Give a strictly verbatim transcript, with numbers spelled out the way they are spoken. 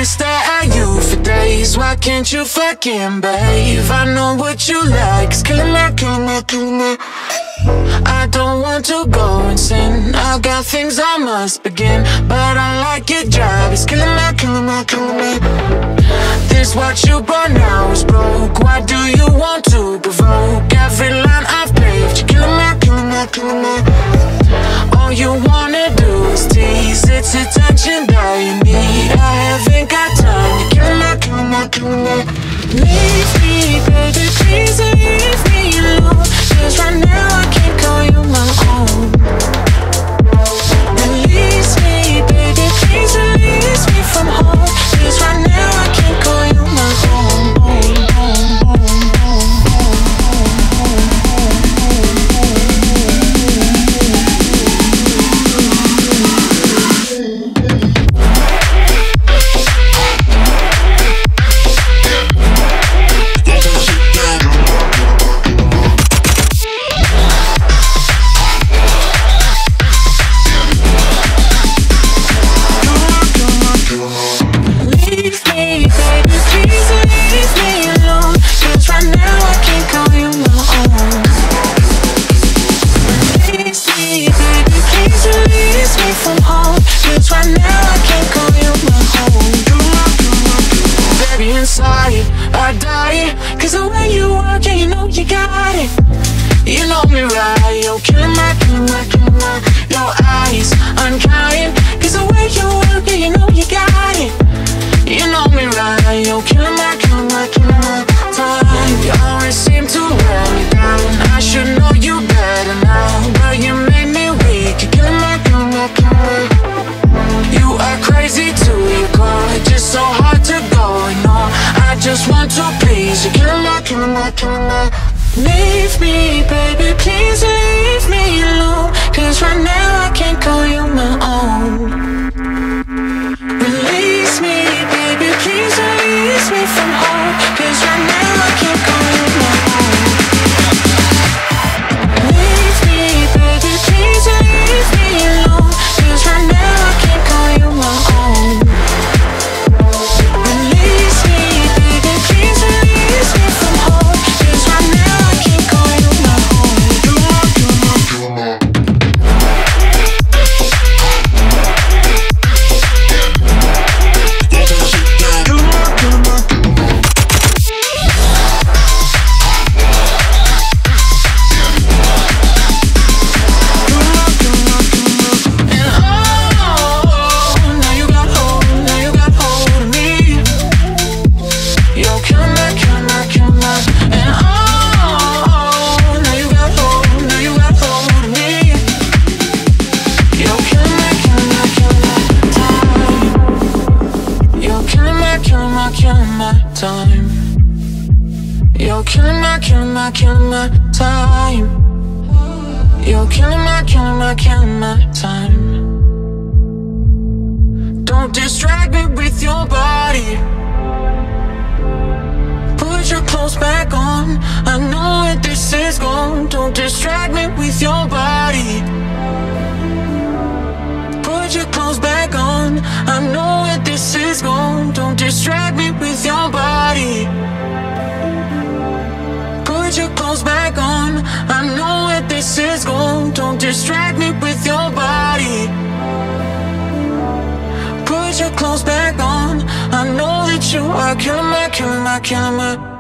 can stare at you for days. Why can't you fucking behave? I know what you like. It's killing me, killing me, killing me. I don't want to go insane. I got things I must begin, but I like your job. It's killing me, killing me, killing me. This what you brought now is broke. Why do you want to provoke? Every line I've paved, you're killing me, killing me, killing me. All you wanna do is tease. It's attention that you need. I haven't got time. You're killing me, killing me, killing me. Leave me, baby, please leave me alone. Cause right now I can't call you my own. Release me, baby, please release me from home. Cause right now I can't call you my own. I die, cause the way you work, yeah, you know you got it. You know me right, yo, killing my, killing my, killing my. Your eyes, unkind, cause the way you work, yeah, you know you got it. You know me right, yo, killing my, killing my, killing my time. You always seem to wear me down. I should know you better now, but you made me weak. You're killing my, killing my, killing my. You are crazy to your core, just so hard to go and on. I just want to please you, killing my, killing my, killing my. Leave me, baby, please leave me alone. Cause right now I can't call you my own. Release me, baby, please release me from home. Cause right now I can't call you my own. Leave me, baby, please leave me alone. Cause right now I can't call you my own. Release me, baby, please release me from home. Cause right now I can't call you my own. You're killing my, killing my, killing my time. You're killing my, killing my, killing my time. Don't distract me with your body. Put your clothes back on. I know where this is going. Don't distract me with your body. Put your clothes back on. I know where this is going. Don't distract me with your body. Put your clothes back on. I know where this is going. Don't distract me with your body. Put your clothes back on. I know that you are killing my, killing my, killing my.